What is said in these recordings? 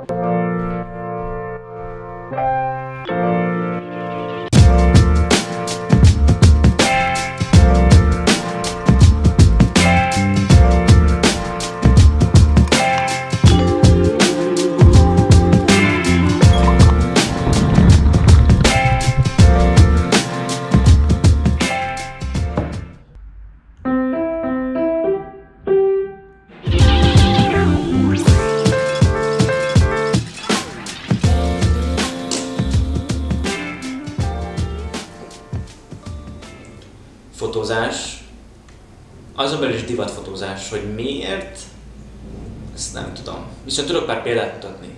Fotózás, azon belül is divatfotózás, hogy miért, ezt nem tudom. Viszont tudok pár példát mutatni.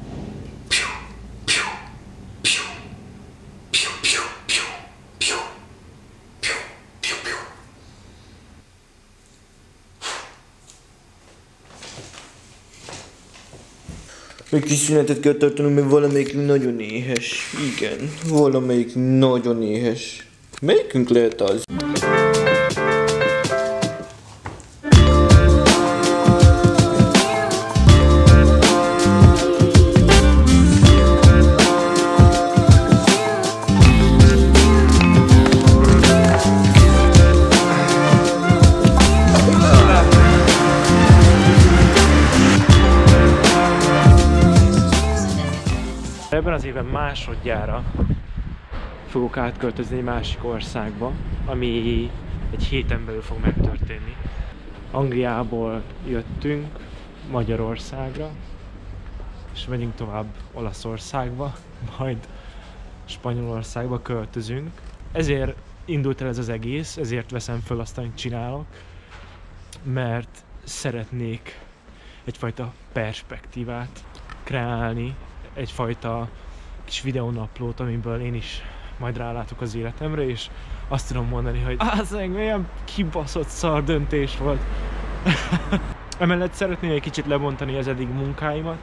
Egy kis szünetet kell tartanunk, mert valamelyik nagyon éhes. Igen, valamelyik nagyon éhes. Melyikünk lehet az? Ebben az évben másodjára fogok átköltözni egy másik országba, ami egy héten belül fog megtörténni. Angliából jöttünk Magyarországra, és megyünk tovább Olaszországba, majd Spanyolországba költözünk. Ezért indult el ez az egész, ezért veszem föl azt, amit csinálok, mert szeretnék egyfajta perspektívát kreálni, egyfajta kis videónaplót, amiből én is majd rálátok az életemre, és azt tudom mondani, hogy az meg milyen kibaszott szar döntés volt. Emellett szeretném egy kicsit lebontani az eddig munkáimat,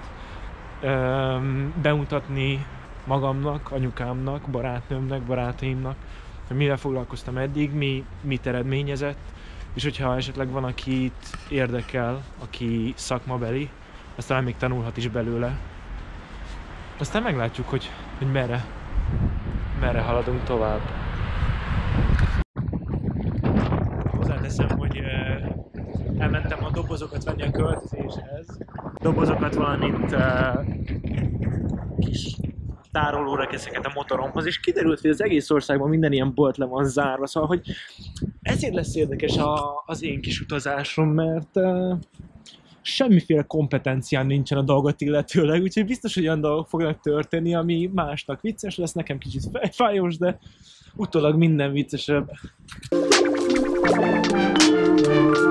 bemutatni magamnak, anyukámnak, barátnőmnek, barátaimnak, hogy mivel foglalkoztam eddig, mit eredményezett, és hogyha esetleg van, akit érdekel, aki szakmabeli, aztán még tanulhat is belőle. Aztán meglátjuk, hogy merre haladunk tovább. Hozzáteszem, hogy elmentem a dobozokat venni a költözéshez. Dobozokat, valamint kis tárolóra ezeket a motoromhoz, és kiderült, hogy az egész országban minden ilyen bolt le van zárva, szóval, hogy ezért lesz érdekes az én kis utazásom, mert semmiféle kompetencián nincsen a dolgot illetőleg, úgyhogy biztos, hogy olyan dolgok fognak történni, ami másnak vicces lesz, nekem kicsit fejfájós, de utólag minden viccesebb.